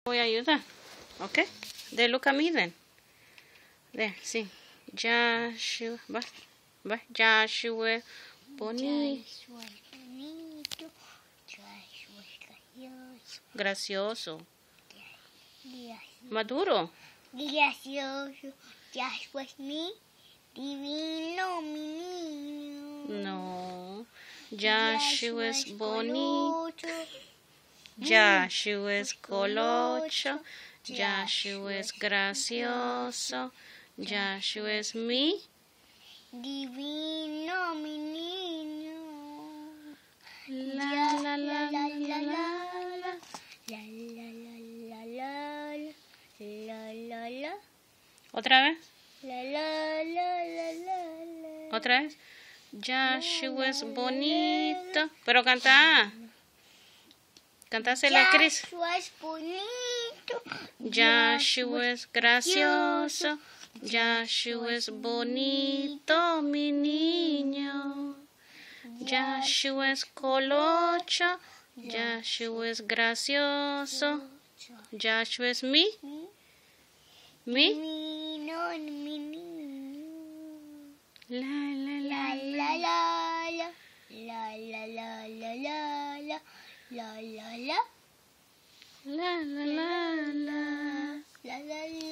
Voy a ayudar, ¿ok? De Luca miden. De, sí. Joshua, va, Joshua, bonito. Joshua es bonito. Joshua es Gracioso. gracioso. Maduro. Gracioso. Joshua es mi divino, mi niño. No. Joshua es bonito. colocho. Joshua es colocho. Joshua es gracioso. Joshua es mi divino, mi niño. la la la la la la. Otra vez. Otra vez. Joshua es bonito. Pero canta. Cantásela, Cris. Joshua es bonito. Joshua es gracioso. Joshua es bonito, mi niño. Joshua es colocho. Joshua es gracioso. Joshua es mi niño. la la la La la la la la la la la la la la la la la la la. la la la